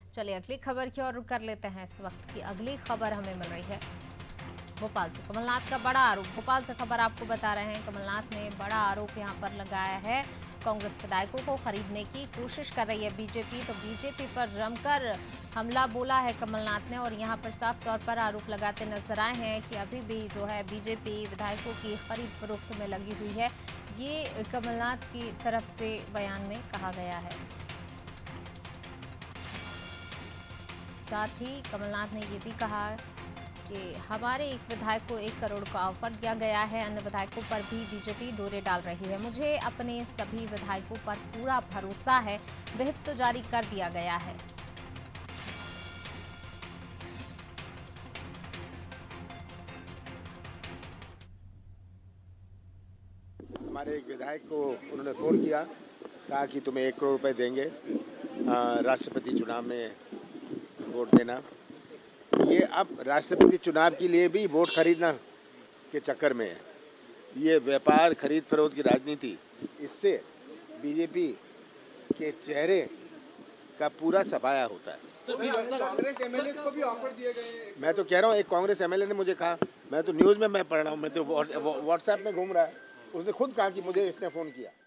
चलिए अगली खबर की ओर रुख कर लेते हैं। इस वक्त की अगली खबर हमें मिल रही है भोपाल से। कमलनाथ का बड़ा आरोप। भोपाल से खबर आपको बता रहे हैं, कमलनाथ ने बड़ा आरोप यहां पर लगाया है। कांग्रेस विधायकों को खरीदने की कोशिश कर रही है बीजेपी, तो बीजेपी पर जमकर हमला बोला है कमलनाथ ने, और यहां पर साफ तौर पर आरोप लगाते नजर आए हैं कि अभी भी जो है बीजेपी विधायकों की खरीद फरोख्त में लगी हुई है। ये कमलनाथ की तरफ से बयान में कहा गया है। साथ ही कमलनाथ ने ये भी कहा कि हमारे एक विधायक को 1 करोड़ का ऑफर दिया गया है, अन्य विधायकों पर भी बीजेपी दौरे डाल रही है। मुझे अपने सभी विधायकों पर पूरा भरोसा है, व्हिप तो जारी कर दिया गया है। हमारे एक विधायक को उन्होंने फोन किया, कहा कि तुम्हें 1 करोड़ रुपए देंगे राष्ट्रपति चुनाव में वोट देना। ये अब राष्ट्रपति चुनाव के लिए भी वोट खरीदना के चक्कर में है। ये व्यापार खरीद फरोख्त की राजनीति, इससे बीजेपी के चेहरे का पूरा सफाया होता है। तो कांग्रेस एमएलए को भी ऑफर दिए गए। मैं तो कह रहा हूँ, एक कांग्रेस एमएलए ने मुझे कहा, मैं तो न्यूज़ में मैं पढ़ रहा हूँ, मैं तो व्हाट्सएप में घूम रहा है, उसने खुद कहा कि मुझे इसने फ़ोन किया।